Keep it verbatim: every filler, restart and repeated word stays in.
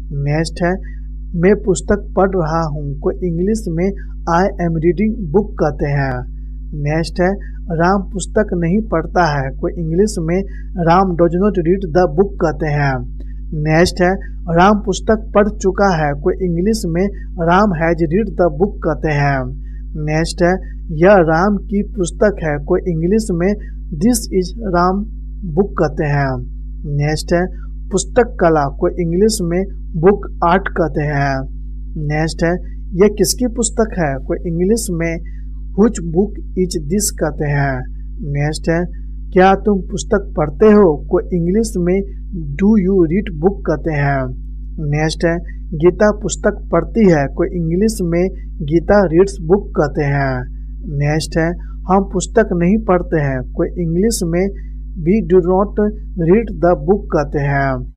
Next है मैं पुस्तक पढ़ रहा हूँ को इंग्लिश में आई एम रीडिंग बुक कहते हैं। नेक्स्ट है राम पुस्तक नहीं पढ़ता है को इंग्लिश में Ram does not read the book कहते हैं। नेक्स्ट है राम पुस्तक पढ़ चुका है को इंग्लिश में Ram has read the book कहते हैं। नेक्स्ट है यह राम की पुस्तक है को इंग्लिश में दिस इज राम बुक कहते हैं। नेक्स्ट है पुस्तक कला को इंग्लिश में बुक आर्ट कहते हैं। नेक्स्ट है यह किसकी पुस्तक है को इंग्लिश में व्हिच बुक इज दिस कहते हैं। नेक्स्ट है क्या तुम पुस्तक पढ़ते हो को इंग्लिश में डू यू रीड बुक कहते हैं। नेक्स्ट है गीता पुस्तक पढ़ती है को इंग्लिश में गीता रीड्स बुक कहते हैं। नेक्स्ट है हम पुस्तक नहीं पढ़ते हैं को इंग्लिश में we do not read the book कहते हैं।